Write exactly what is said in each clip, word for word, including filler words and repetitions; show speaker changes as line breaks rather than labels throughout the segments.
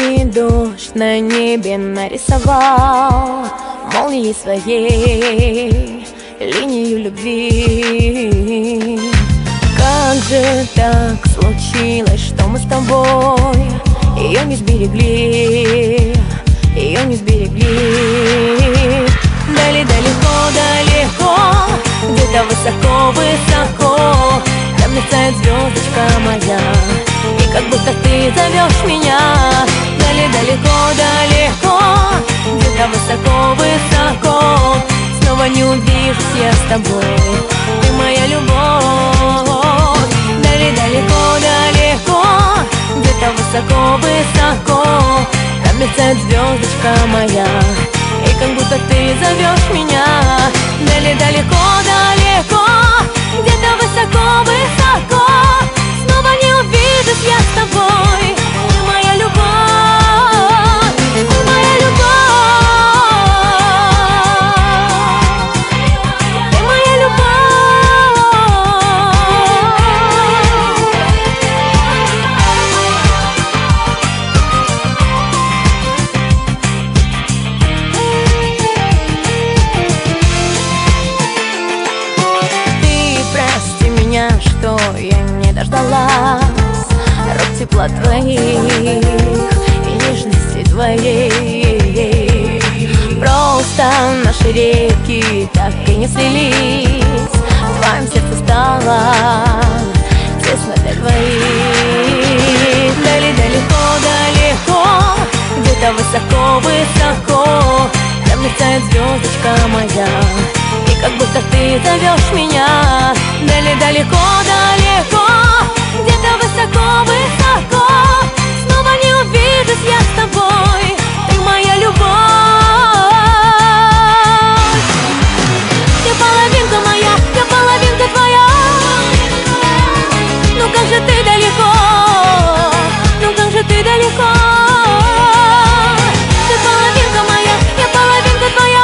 И дождь на небе нарисовал молнией своей линию любви. Как же так случилось, что мы с тобой ее не сберегли, ее не сберегли. Дали далеко, далеко, где-то высоко-высоко, там мерцает звездочка моя, и как будто ты зовешь меня. Дали далеко, далеко, где-то высоко-высоко, снова не увижусь я с тобой, ты моя любовь. Дали далеко, далеко, где-то высоко-высоко, там мерцает звездочка моя, и как будто ты зовешь меня. Дали далеко, далеко, где-то высоко-высоко, снова не увижусь я с тобой, ты моя любовь, ты моя любовь, ты моя что я не дождалась рук тепла твоих и нежности твоей. Просто наши реки так и не слились, в твоем сердце стало тесно для двоих. Дали далеко, далеко, где-то высоко-высоко, там мерцает звездочка моя, и как будто ты зовешь меня. Дали далеко, далеко, где-то высоко-высоко, снова не увижусь я с тобой, ты моя любовь. Ты половинка моя, я половинка твоя. Ну как же ты далеко, ну как же ты далеко. Ты половинка моя, я половинка твоя.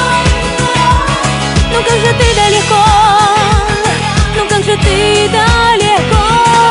Ну как же ты далеко, ну как же ты далеко.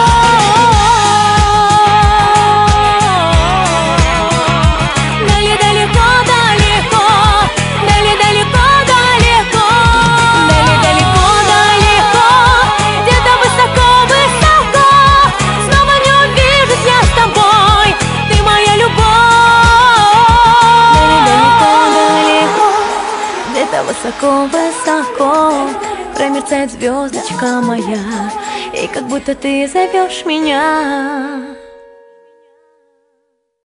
Дали далеко, далеко, дали далеко, далеко, дали далеко, далеко, где-то высоко-высоко, снова не увижусь я с тобой, ты моя любовь. Дали далеко, далеко, где-то высоко-высоко, промерцает звездочка моя, и как будто ты зовешь меня.